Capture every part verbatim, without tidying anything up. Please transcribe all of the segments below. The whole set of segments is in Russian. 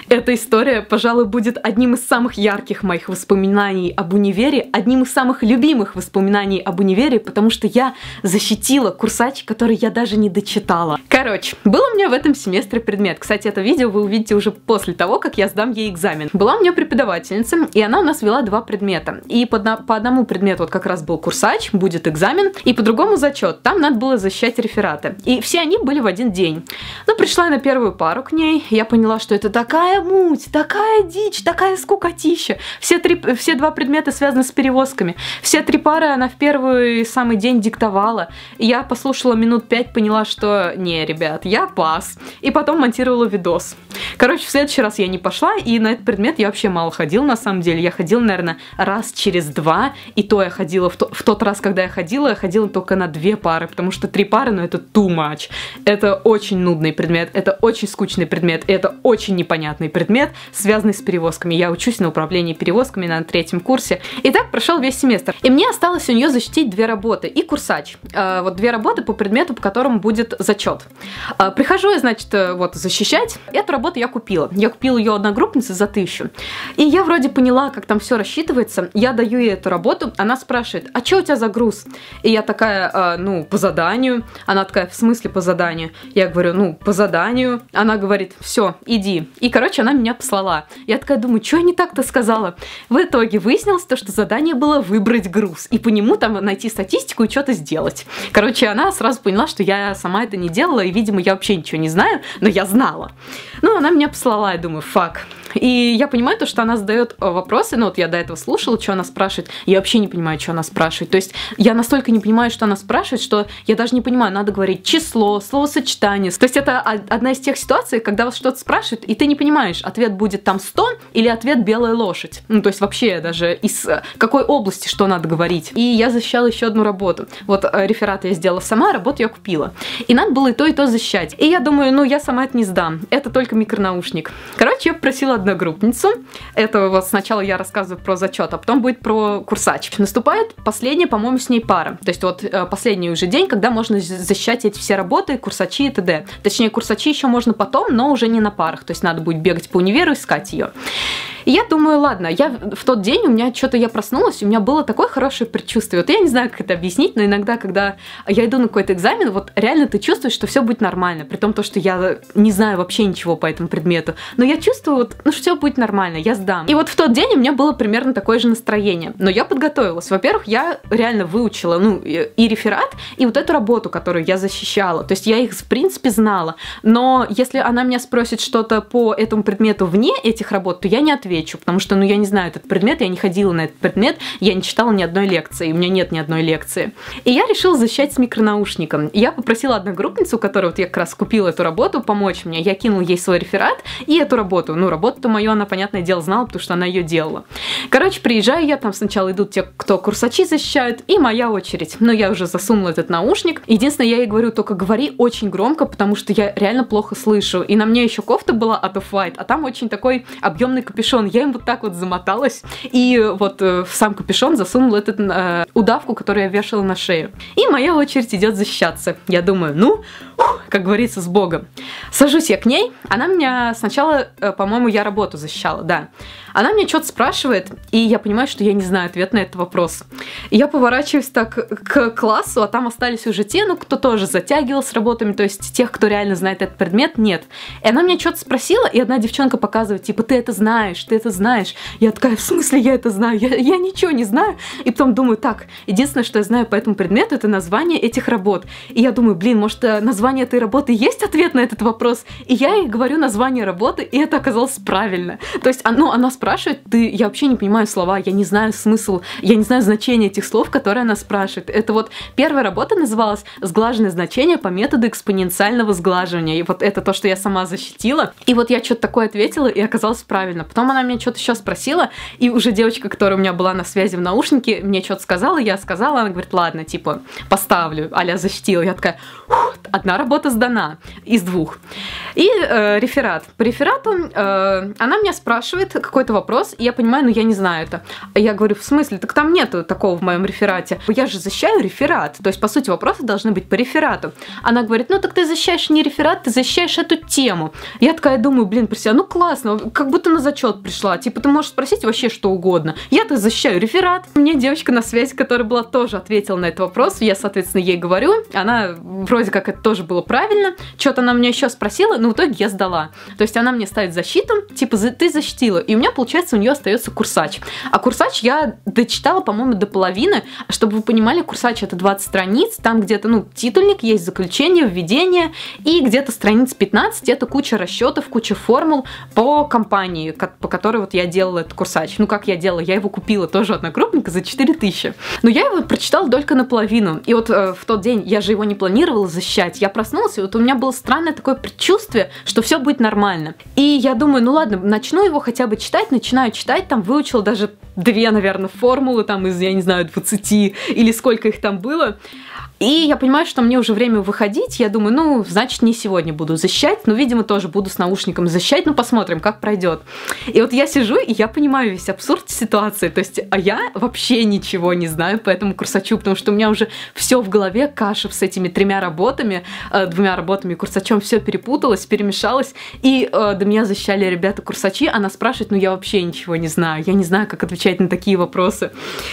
Эта история, пожалуй, будет одним из самых ярких моих воспоминаний об универе, одним из самых любимых воспоминаний об универе, потому что я защитила курсач, который я даже не дочитала. Короче, был у меня в этом семестре предмет. Кстати, это видео вы увидите уже после того, как я сдам ей экзамен. Была у меня преподавательница, и она у нас вела два предмета. И по, по одному предмету вот как раз был курсач, будет экзамен, и по другому зачет. Там надо было защищать рефераты. И все они были в один день. Ну, пришла я на первую пару к ней, я поняла, что это такая муть, такая дичь, такая скукотища. Все, три, все два предмета связаны с перевозками. Все три пары она в первый самый день диктовала. И я послушала минут пять, поняла, что не, ребят, я пас. И потом монтировала видос. Короче, в следующий раз я не пошла, и на этот предмет я вообще мало ходила, на самом деле. Я ходила, наверное, раз через два, и то я ходила, в, то, в тот раз, когда я ходила, я ходила только на две пары, потому что три пары, ну, это too much. Это очень нудный предмет, это очень скучный предмет, и это очень непонятный предмет, связанный с перевозками. Я учусь на управлении перевозками на третьем курсе. И так прошел весь семестр. И мне осталось у нее защитить две работы и курсач. Э, вот две работы по предмету, по которому будет зачет. Э, прихожу я, значит, вот защищать. Эту работу я купила. Я купила ее одногруппнице за тысячу. И я вроде поняла, как там все рассчитывается. Я даю ей эту работу. Она спрашивает, а что у тебя за груз? И я такая, э, ну, по заданию. Она такая, в смысле по заданию? Я говорю, ну, по заданию. Она говорит, все, иди. И, короче, она меня послала. Я такая думаю, что я не так-то сказала? В итоге выяснилось то, что задание было выбрать груз. И по нему там найти статистику и что-то сделать. Короче, она сразу поняла, что я сама это не делала. И, видимо, я вообще ничего не знаю. Но я знала. Ну, она меня послала, я думаю, фак. И я понимаю то, что она задает вопросы, ну вот я до этого слушала, что она спрашивает, я вообще не понимаю, что она спрашивает. То есть я настолько не понимаю, что она спрашивает, что я даже не понимаю, надо говорить число, словосочетание. То есть это одна из тех ситуаций, когда вас что-то спрашивают, и ты не понимаешь, ответ будет там сто или ответ белая лошадь. Ну, то есть вообще даже из какой области что надо говорить. И я защищала еще одну работу. Вот реферат я сделала сама, работу я купила. И надо было и то, и то защищать. И я думаю, ну я сама это не сдам. Это только микронаушник. Короче, я попросила одногруппницу. Это вот сначала я рассказываю про зачет, а потом будет про курсач. Наступает последняя, по-моему, с ней пара. То есть вот последний уже день, когда можно защищать эти все работы, курсачи и т.д. Точнее, курсачи еще можно потом, но уже не на парах. То есть надо будет бегать по универу, искать ее. И я думаю, ладно, я в тот день у меня что-то я проснулась, и у меня было такое хорошее предчувствие. Вот я не знаю, как это объяснить, но иногда, когда я иду на какой-то экзамен, вот реально ты чувствуешь, что все будет нормально, при том, то, что я не знаю вообще ничего по этому предмету. Но я чувствую, вот, ну, что все будет нормально, я сдам. И вот в тот день у меня было примерно такое же настроение. Но я подготовилась. Во-первых, я реально выучила, ну, и реферат, и вот эту работу, которую я защищала. То есть я их, в принципе, знала. Но если она меня спросит что-то по этому предмету вне этих работ, то я не отвечу. Потому что, ну, я не знаю этот предмет, я не ходила на этот предмет, я не читала ни одной лекции, у меня нет ни одной лекции. И я решила защищать с микронаушником. И я попросила одногруппницу, которая вот я как раз купила эту работу, помочь мне. Я кинула ей свой реферат и эту работу. Ну, работу-то мою она, понятное дело, знала, потому что она ее делала. Короче, приезжаю я, там сначала идут те, кто курсачи защищают, и моя очередь. Но я уже засунула этот наушник. Единственное, я ей говорю, только говори очень громко, потому что я реально плохо слышу. И на мне еще кофта была от Off-White, а там очень такой объемный капюшон. Я им вот так вот замоталась и вот э, в сам капюшон засунула эту э, удавку, которую я вешала на шею. И моя очередь идет защищаться. Я думаю, ну, ух, как говорится, с Богом. Сажусь я к ней. Она меня сначала, э, по-моему, я работу защищала, да. Она меня что-то спрашивает, и я понимаю, что я не знаю ответ на этот вопрос. И я поворачиваюсь так к классу, а там остались уже те, ну, кто тоже затягивал с работами, то есть тех, кто реально знает этот предмет, нет. И она меня что-то спросила, и одна девчонка показывает, типа, ты это знаешь, ты это знаешь. Я такая, в смысле я это знаю? Я, я ничего не знаю. И потом думаю, так, единственное, что я знаю по этому предмету, это название этих работ. И я думаю, блин, может, название этой работы есть ответ на этот вопрос? И я ей говорю название работы, и это оказалось правильно. То есть, ну, она спрашивает, ты, я вообще не понимаю слова, я не знаю смысл, я не знаю значение этих слов, которые она спрашивает. Это вот первая работа называлась «Сглаженное значение по методу экспоненциального сглаживания». И вот это то, что я сама защитила. И вот я что-то такое ответила, и оказалось правильно. Потом она она меня что-то еще спросила, и уже девочка, которая у меня была на связи в наушнике, мне что-то сказала, я сказала, она говорит, ладно, типа, поставлю, а-ля защитила. Я такая, одна работа сдана из двух. И э, реферат. По реферату э, она меня спрашивает какой-то вопрос, и я понимаю, ну я не знаю это. Я говорю, в смысле? Так там нету такого в моем реферате. Я же защищаю реферат. То есть, по сути, вопросы должны быть по реферату. Она говорит, ну так ты защищаешь не реферат, ты защищаешь эту тему. Я такая думаю, блин, при себя, ну классно, как будто на зачет пришла. Типа, ты можешь спросить вообще что угодно. Я-то защищаю реферат. Мне девочка на связи, которая была, тоже ответила на этот вопрос. Я, соответственно, ей говорю. Она вроде как это тоже было правильно. Что-то она меня еще спросила, но в итоге я сдала. То есть она мне ставит защиту, типа, ты защитила. И у меня, получается, у нее остается курсач. А курсач я дочитала, по-моему, до половины. Чтобы вы понимали, курсач это двадцать страниц. Там где-то, ну, титульник, есть заключение, введение. И где-то страниц пятнадцать это куча расчетов, куча формул по компании, по которой вот я делала этот курсач. Ну, как я делала? Я его купила тоже одногруппника за четыре тысячи. Но я его прочитала только наполовину. И вот э, в тот день я же его не планировала защищать. Я проснулась, и вот у меня было странное такое предчувствие, что все будет нормально. И я думаю, ну ладно, начну его хотя бы читать, начинаю читать, там выучила даже две, наверное, формулы там из, я не знаю, двадцати или сколько их там было. И я понимаю, что мне уже время выходить. Я думаю, ну, значит, не сегодня буду защищать. Но, видимо, тоже буду с наушником защищать. Ну, посмотрим, как пройдет. И вот я сижу, и я понимаю весь абсурд ситуации. То есть, а я вообще ничего не знаю по этому курсачу, потому что у меня уже все в голове, каша с этими тремя работами, э, двумя работами и курсачом, все перепуталось, перемешалось. И э, до меня защищали ребята курсачи. Она спрашивает, ну, я вообще ничего не знаю. Я не знаю, как отвечать на такие вопросы.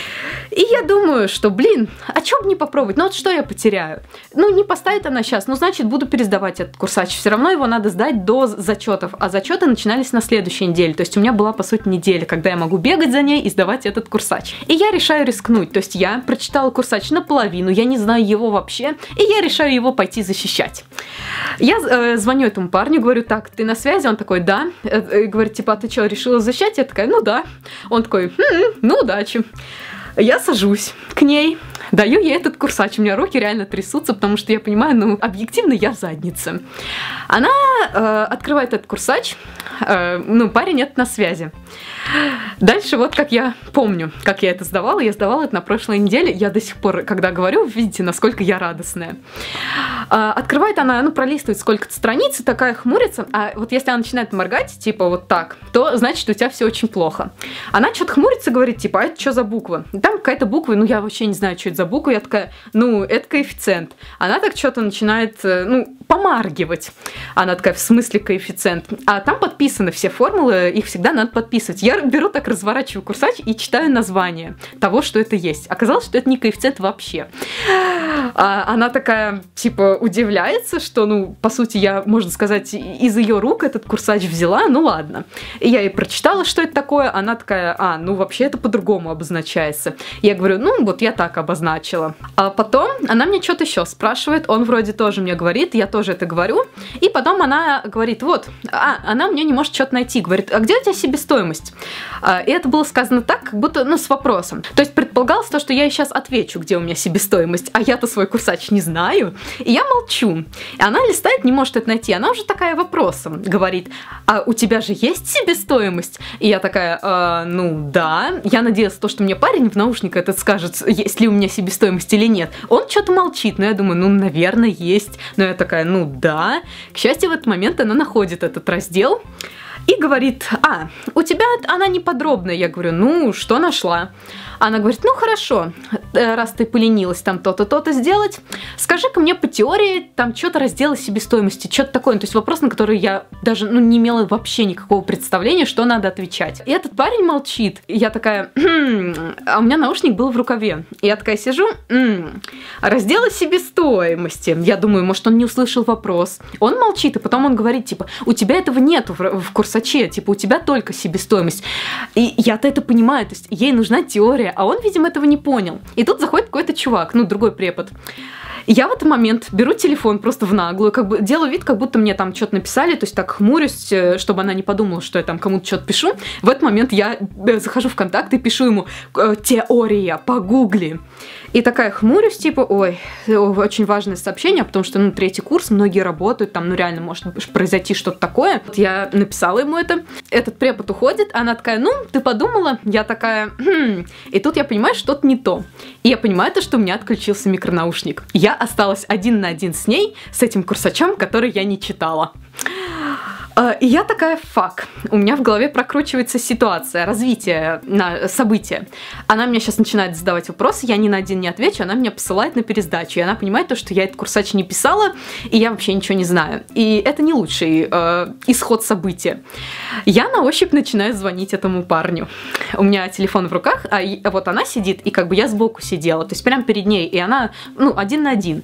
И я думаю, что, блин, а чё бы не попробовать? Ну вот что я потеряю? Ну не поставит она сейчас, ну значит буду пересдавать этот курсач. Все равно его надо сдать до зачетов, а зачеты начинались на следующей неделе. То есть у меня была, по сути, неделя, когда я могу бегать за ней и сдавать этот курсач. И я решаю рискнуть. То есть я прочитала курсач наполовину, я не знаю его вообще, и я решаю его пойти защищать. Я э, звоню этому парню, говорю, так, ты на связи? Он такой, да. Э, говорит, типа, а ты что, решила защищать? Я такая, ну да. Он такой, хм, ну удачи. Я сажусь к ней, даю ей этот курсач. У меня руки реально трясутся, потому что я понимаю, ну, объективно я в заднице. Она э, открывает этот курсач, э, ну, парень нет на связи. Дальше вот как я помню, как я это сдавала. Я сдавала это на прошлой неделе. Я до сих пор, когда говорю, видите, насколько я радостная. Э, открывает она, ну, пролистывает сколько-то страниц, и такая хмурится. А вот если она начинает моргать, типа вот так, то значит, у тебя все очень плохо. Она что-то хмурится, говорит, типа, а это что за буква? Там какая-то буква, ну, я вообще не знаю, что это за буква. Я такая, ну, это коэффициент. Она так что-то начинает, ну, помаргивать. Она такая, в смысле коэффициент? А там подписаны все формулы, их всегда надо подписывать. Я беру так, разворачиваю курсач и читаю название того, что это есть. Оказалось, что это не коэффициент вообще. А она такая, типа, удивляется, что, ну, по сути, я, можно сказать, из ее рук этот курсач взяла, ну, ладно. И я ей прочитала, что это такое. Она такая, а, ну, вообще это по-другому обозначается. Я говорю, ну, вот я так обозначила. А потом она мне что-то еще спрашивает, он вроде тоже мне говорит, я тоже это говорю. И потом она говорит, вот, а, она мне не может что-то найти. Говорит, а где у тебя себестоимость? А, и это было сказано так, как будто, ну, с вопросом. То есть предполагалось то, что я ей сейчас отвечу, где у меня себестоимость, а я-то свой курсач не знаю. И я молчу. И она листает, не может это найти. Она уже такая вопросом говорит, а у тебя же есть себестоимость? И я такая, э, ну, да. Я надеялась, то, что мне парень в наушниках этот скажет, есть ли у меня себестоимость или нет. Он что-то молчит, но я думаю, ну, наверное, есть. Но я такая, ну, да. К счастью, в этот момент она находит этот раздел и говорит, а, у тебя она не подробная. Я говорю, ну, что нашла? Она говорит, ну, хорошо, раз ты поленилась там то-то, то-то сделать, скажи-ка мне по теории там что-то раздела себестоимости, что-то такое. То есть вопрос, на который я даже, ну, не имела вообще никакого представления, что надо отвечать. И этот парень молчит. И я такая, хм", а у меня наушник был в рукаве. И я такая сижу, м-м, раздела себестоимости. Я думаю, может, он не услышал вопрос. Он молчит, и потом он говорит, типа, у тебя этого нету в, в курсаче, типа, у тебя только себестоимость. И я-то это понимаю, то есть ей нужна теория, а он, видимо, этого не понял. И тут заходит какой-то чувак, ну, другой препод. Я в этот момент беру телефон просто в наглую, как бы делаю вид, как будто мне там что-то написали, то есть так хмурюсь, чтобы она не подумала, что я там кому-то что-то пишу. В этот момент я захожу в контакт и пишу ему: «Теория, погугли». И такая хмурюсь, типа, ой, очень важное сообщение, потому что, ну, третий курс, многие работают, там, ну, реально может произойти что-то такое. Вот я написала ему это, этот препод уходит, она такая: ну, ты подумала? Я такая: хм. И тут я понимаю, что-то не то. И я понимаю то, что у меня отключился микронаушник. Я осталась один на один с ней, с этим курсачом, который я не читала. И я такая: фак. У меня в голове прокручивается ситуация, развитие, на, события. Она мне сейчас начинает задавать вопросы, я ни на один не отвечу, она меня посылает на пересдачу. И она понимает то, что я этот курсач не писала, и я вообще ничего не знаю. И это не лучший э, исход события. Я на ощупь начинаю звонить этому парню. У меня телефон в руках, а вот она сидит, и как бы я сбоку сидела, то есть прямо перед ней, и она, ну, один на один.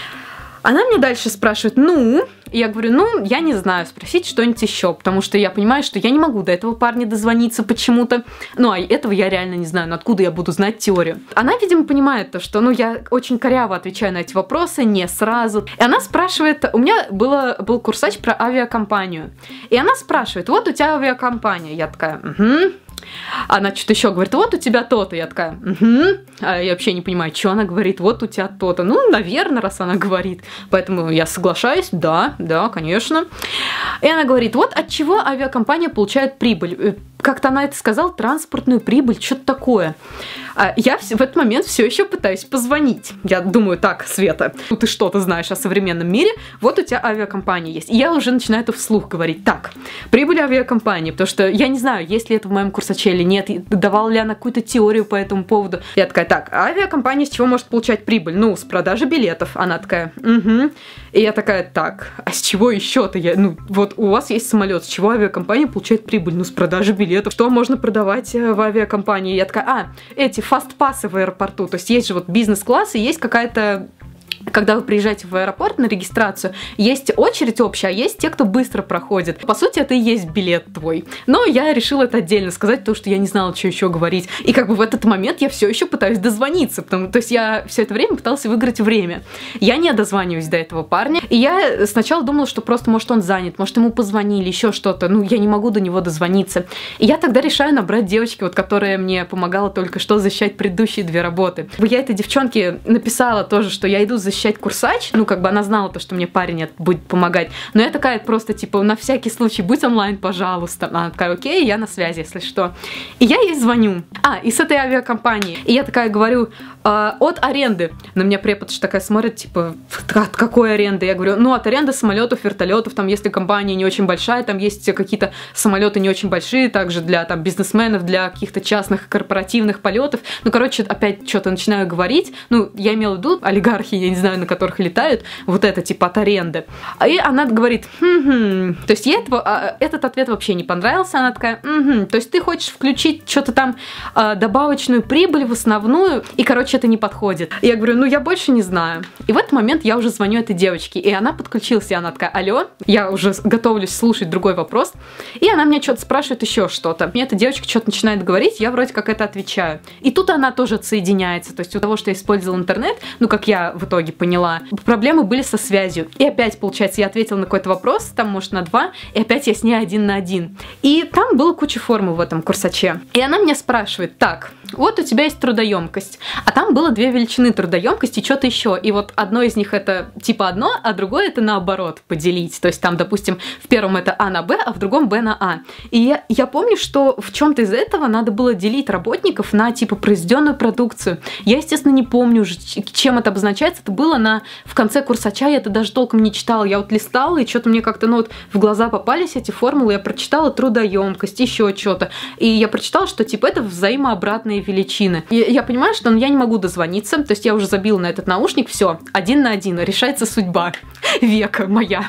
Она мне дальше спрашивает: ну, и я говорю: ну, я не знаю, спросить что-нибудь еще, потому что я понимаю, что я не могу до этого парня дозвониться почему-то. Ну, а этого я реально не знаю, ну, откуда я буду знать теорию. Она, видимо, понимает то, что, ну, я очень коряво отвечаю на эти вопросы, не сразу. И она спрашивает, у меня было, был курсач про авиакомпанию, и она спрашивает: вот у тебя авиакомпания. Я такая: угу. Она что-то еще говорит: вот у тебя то-то. Я такая: угу. А я вообще не понимаю, что она говорит: вот у тебя то-то. Ну, наверное, раз она говорит. Поэтому я соглашаюсь: да, да, конечно. И она говорит: вот от чего авиакомпания получает прибыль. Как-то она это сказала: транспортную прибыль, что-то такое. А я в этот момент все еще пытаюсь позвонить. Я думаю: так, Света, ну ты что-то знаешь о современном мире, вот у тебя авиакомпания есть. И я уже начинаю это вслух говорить. Так, прибыль авиакомпании, потому что я не знаю, есть ли это в моем курсаче или нет, давала ли она какую-то теорию по этому поводу. Я такая: так, авиакомпания с чего может получать прибыль? Ну, с продажи билетов. Она такая: угу. И я такая: так, а с чего еще-то? Я, ну, вот у вас есть самолет, с чего авиакомпания получает прибыль? Ну, с продажи билетов. Что можно продавать в авиакомпании? Я такая: а, эти фастпассы в аэропорту. То есть есть же вот бизнес-класс и есть какая-то... Когда вы приезжаете в аэропорт на регистрацию, есть очередь общая, а есть те, кто быстро проходит. По сути, это и есть билет твой. Но я решила это отдельно сказать, потому что я не знала, что еще говорить. И как бы в этот момент я все еще пытаюсь дозвониться. Потому, то есть я все это время пыталась выиграть время. Я не дозваниваюсь до этого парня. И я сначала думала, что просто, может, он занят, может, ему позвонили, еще что-то. Ну, я не могу до него дозвониться. И я тогда решаю набрать девочки, вот, которая мне помогала только что защищать предыдущие две работы. Я этой девчонке написала тоже, что я иду защищать курсач, ну, как бы она знала то, что мне парень будет помогать, но я такая просто, типа, на всякий случай, будь онлайн, пожалуйста. Она такая: окей, я на связи, если что. И я ей звоню. А, и с этой авиакомпании. И я такая говорю: э, от аренды. На меня препод такая смотрит, типа: от какой аренды? Я говорю: ну, от аренды самолетов, вертолетов, там, если компания не очень большая, там есть какие-то самолеты не очень большие, также для, там, бизнесменов, для каких-то частных корпоративных полетов. Ну, короче, опять что-то начинаю говорить. Ну, я имела в виду олигархи, я не знаю, на которых летают, вот это типа от аренды. И она говорит: хм-хм. То есть ей этого, этот ответ вообще не понравился. Она такая: угу. То есть ты хочешь включить что-то там, добавочную прибыль в основную, и, короче, это не подходит. Я говорю: ну, я больше не знаю. И в этот момент я уже звоню этой девочке, и она подключилась, и она такая: алло, я уже готовлюсь слушать другой вопрос, и она меня что-то спрашивает, еще что-то. Мне эта девочка что-то начинает говорить, я вроде как это отвечаю. И тут она тоже отсоединяется. То есть у того, что я использовала интернет, ну, как я в итоге поняла, проблемы были со связью. И опять, получается, я ответила на какой-то вопрос, там, может, на два, и опять я с ней один на один. И там было куча формул в этом курсаче. И она меня спрашивает: так, вот у тебя есть трудоемкость, а там было две величины трудоемкости и что-то еще. И вот одно из них это типа одно, а другое это наоборот поделить. То есть там, допустим, в первом это А на Б, а в другом Б на А. И я, я помню, что в чем-то из этого надо было делить работников на типа произведенную продукцию. Я, естественно, не помню уже, чем это обозначается. Это было на, в конце курсача, я это даже толком не читала. Я вот листала, и что-то мне как-то, ну вот, в глаза попались эти формулы, я прочитала трудоемкость, еще что-то. И я прочитала, что типа это взаимообратные величины. И я понимаю, что ну, я не могу дозвониться, то есть я уже забила на этот наушник, все, один на один, решается судьба века моя.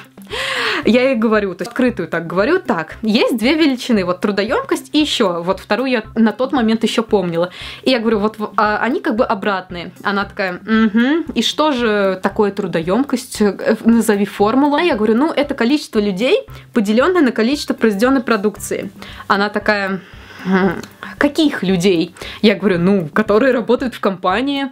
Я ей говорю, то есть открытую так говорю: так, есть две величины, вот трудоемкость и еще, вот вторую я на тот момент еще помнила. И я говорю: вот а, они как бы обратные. Она такая: угу, и что же такое трудоемкость? Назови формулу. А я говорю: ну, это количество людей, поделенное на количество произведенной продукции. Она такая: Каких людей? Я говорю, ну, которые работают в компании.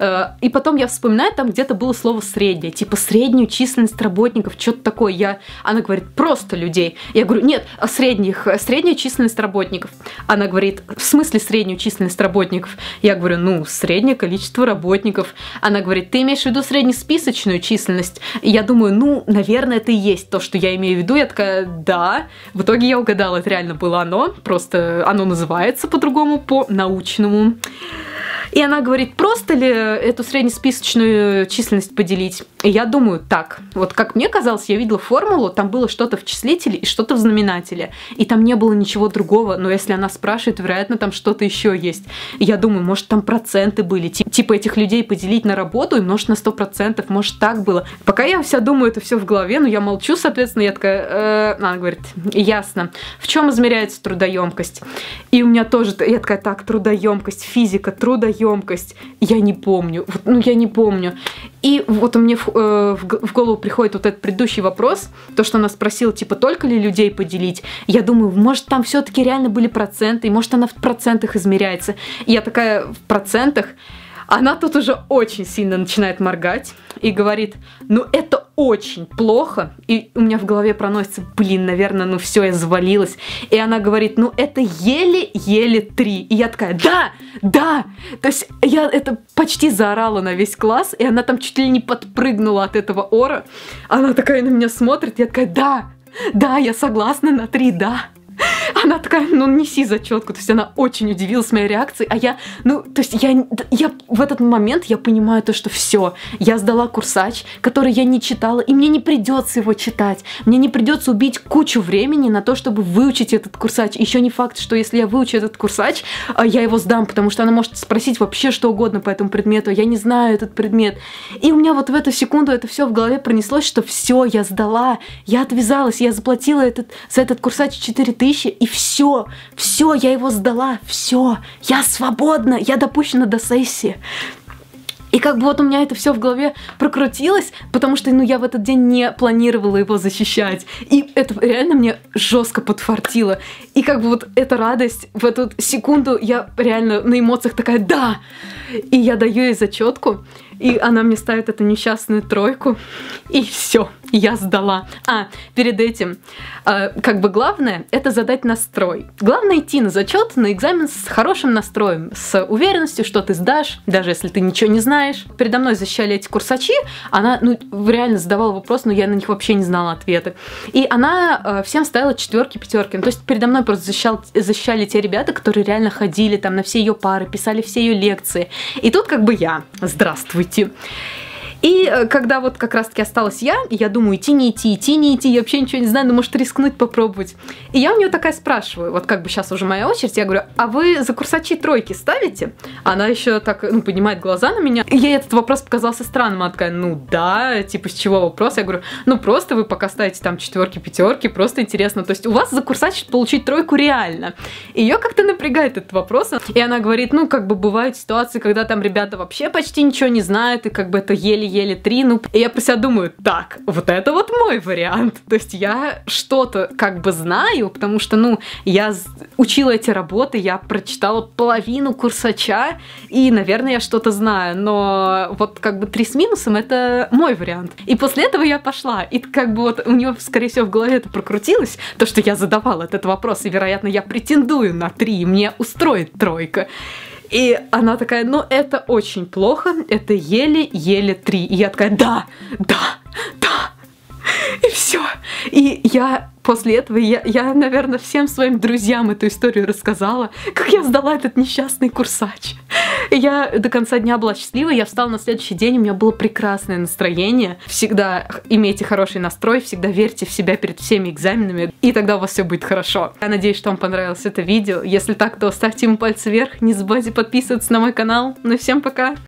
И потом я вспоминаю, там где-то было слово «среднее», типа среднюю численность работников, что-то такое. Я... Она говорит, просто людей. Я говорю, нет, средних, средняя численность работников. Она говорит, в смысле среднюю численность работников? Я говорю, ну, среднее количество работников. Она говорит, ты имеешь в виду среднесписочную численность? И я думаю, ну, наверное, это и есть то, что я имею в виду. Я такая, да. В итоге я угадала, это реально было оно. Просто оно называется по-другому, по-научному. И она говорит, просто ли эту среднесписочную численность поделить? И я думаю, так, вот как мне казалось, я видела формулу, там было что-то в числителе и что-то в знаменателе. И там не было ничего другого, но если она спрашивает, вероятно, там что-то еще есть. И я думаю, может, там проценты были, типа этих людей поделить на работу и умножить на сто процентов, может, так было. Пока я вся думаю, это все в голове, но я молчу, соответственно, я такая, э, она говорит, ясно. В чем измеряется трудоемкость? И у меня тоже, я такая, так, трудоемкость, физика, трудоемкость. Емкость. Я не помню. Вот, ну, я не помню. И вот мне в, э, в голову приходит вот этот предыдущий вопрос, то, что она спросила, типа, только ли людей поделить. Я думаю, может, там все-таки реально были проценты, и может, она в процентах измеряется. И я такая, в процентах. Она тут уже очень сильно начинает моргать и говорит, ну это очень плохо. И у меня в голове проносится, блин, наверное, ну все, я завалилась. И она говорит, ну это еле-еле три. И я такая, да, да. То есть я это почти заорала на весь класс, и она там чуть ли не подпрыгнула от этого ора. Она такая на меня смотрит, я такая, да, да, я согласна на три, да. Она такая, ну неси зачетку, то есть она очень удивилась моей реакцией, а я, ну, то есть я, я в этот момент я понимаю то, что все, я сдала курсач, который я не читала, и мне не придется его читать, мне не придется убить кучу времени на то, чтобы выучить этот курсач. Еще не факт, что если я выучу этот курсач, я его сдам, потому что она может спросить вообще что угодно по этому предмету, я не знаю этот предмет. И у меня вот в эту секунду это все в голове пронеслось, что все, я сдала, я отвязалась, я заплатила этот, за этот курсач четыре тысячи, и все, все, я его сдала, все, я свободна, я допущена до сессии. И как бы вот у меня это все в голове прокрутилось, потому что, ну, я в этот день не планировала его защищать. И это реально мне жестко подфартило. И как бы вот эта радость, в эту секунду я реально на эмоциях такая, да! И я даю ей зачетку, и она мне ставит эту несчастную тройку, и все, я сдала. А, перед этим, э, как бы главное, это задать настрой. Главное идти на зачет, на экзамен с хорошим настроем, с уверенностью, что ты сдашь, даже если ты ничего не знаешь. Передо мной защищали эти курсачи, она, ну, реально задавала вопрос, но я на них вообще не знала ответы. И она э, всем ставила четверки, пятерки. Ну, то есть передо мной просто защищал, защищали те ребята, которые реально ходили там на все ее пары, писали все ее лекции. И тут как бы я. Здравствуйте. И когда вот как раз-таки осталась я, и я думаю, идти, не идти, идти, не идти, я вообще ничего не знаю, но может рискнуть, попробовать. И я у нее такая спрашиваю, вот как бы сейчас уже моя очередь, я говорю, а вы за курсачи тройки ставите? Она еще так, ну, поднимает глаза на меня. И ей этот вопрос показался странным, она такая, ну да, типа с чего вопрос? Я говорю, ну просто вы пока ставите там четверки, пятерки, просто интересно. То есть у вас за курсач получить тройку реально. И ее как-то напрягает этот вопрос. И она говорит, ну как бы бывают ситуации, когда там ребята вообще почти ничего не знают, и как бы это еле еле три, ну, и я про себя думаю, так, вот это вот мой вариант, то есть я что-то как бы знаю, потому что, ну, я учила эти работы, я прочитала половину курсача, и, наверное, я что-то знаю, но вот как бы три с минусом — это мой вариант. И после этого я пошла, и как бы вот у нее, скорее всего, в голове это прокрутилось, то, что я задавала этот вопрос, и, вероятно, я претендую на три, и мне устроит тройка. И она такая, ну это очень плохо, это еле-еле три. И я такая, да, да, да. И все. И я после этого, я, я, наверное, всем своим друзьям эту историю рассказала, как я сдала этот несчастный курсач. И я до конца дня была счастлива, я встала на следующий день, у меня было прекрасное настроение. Всегда имейте хороший настрой, всегда верьте в себя перед всеми экзаменами, и тогда у вас все будет хорошо. Я надеюсь, что вам понравилось это видео. Если так, то ставьте ему пальцы вверх, не забывайте подписываться на мой канал. Ну и всем пока!